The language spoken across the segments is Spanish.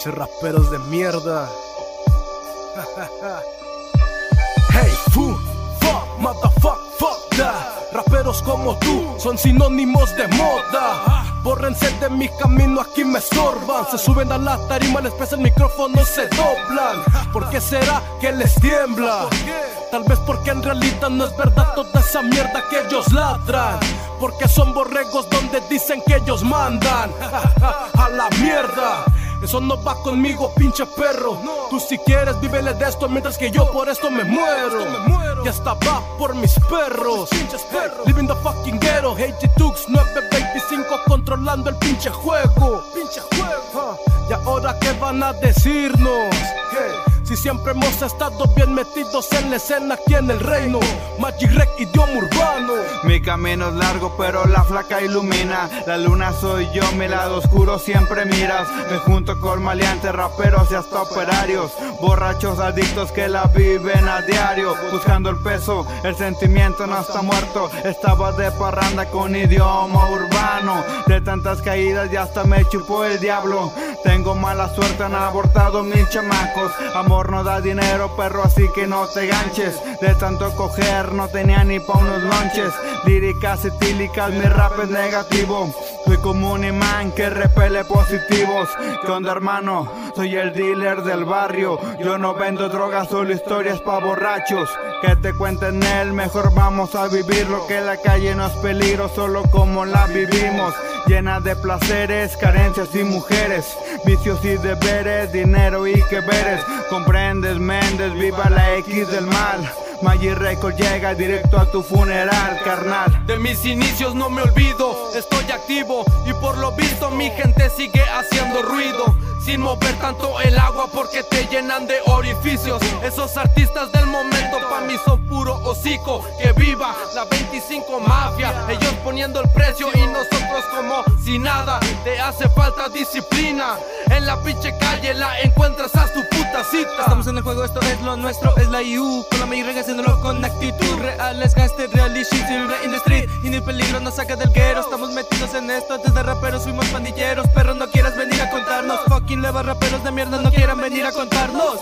Pinches raperos de mierda. Hey, fuck, motherfuck, fuck that. Raperos como tú son sinónimos de moda. Bórrense de mi camino, aquí me estorban. Se suben a la tarima, les pesa el micrófono, se doblan. ¿Por qué será que les tiembla? Tal vez porque en realidad no es verdad toda esa mierda que ellos ladran. Porque son borregos donde dicen que ellos mandan. A la mierda. Eso no va conmigo, pinche perro. Tú si quieres, vívele de esto, mientras que yo por esto me muero. Y hasta va por mis perros. Living the fucking ghetto. HG-Tux 925 controlando el pinche juego. Y ahora qué van a decirnos, si siempre hemos estado bien metidos en la escena aquí en el reino. Magic Rec, idioma urbano. Mi camino es largo pero la flaca ilumina. La luna soy yo, mi lado oscuro siempre miras. Me junto con maleantes, raperos y hasta operarios. Borrachos adictos que la viven a diario. Buscando el peso, el sentimiento no está muerto. Estaba de parranda con idioma urbano. De tantas caídas y hasta me chupó el diablo. Tengo mala suerte, han abortado mis chamacos. Amor no da dinero, perro, así que no te ganches. De tanto coger no tenía ni pa' unos lonches. Líricas etílicas, mi rap es negativo. Soy como un imán que repele positivos. ¿Qué onda, hermano? Soy el dealer del barrio. Yo no vendo drogas, solo historias pa' borrachos. Que te cuenten él, mejor vamos a vivirlo. Que la calle no es peligro, solo como la vivimos. Llena de placeres, carencias y mujeres. Vicios y deberes, dinero y que veres. Comprendes, Méndez, viva la X del mal. Magic Record llega directo a tu funeral, carnal. De mis inicios no me olvido, estoy activo y por lo visto mi gente sigue haciendo ruido. Sin mover tanto el agua porque te llenan de orificios. Esos artistas del momento pa' mí son puro hocico. Que viva la 25 mafia, ellos poniendo el precio y nosotros como si nada. Te hace falta disciplina, en la pinche calle la encuentras a tu puta cita. Estamos en el juego, esto es lo nuestro, es la IU. Con la Magic Rec haciéndolo con actitud. Real es gangster, real y shit, se vive in the street. Y ni el peligro nos saca del guero. Estamos metidos en esto, antes de raperos fuimos pandilleros. Perros, no quieras venir a contarnos. Fucking leva, raperos de mierda, no quieran venir a contarnos.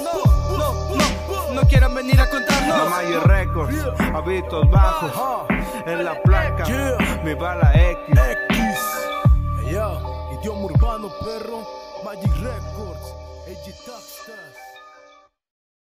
No quieran venir a contarnos. La Magic Records, hábitos bajos. En la placa, mi bala X. Yo, idioma urbano, perro. Magic Records, HG-Tux.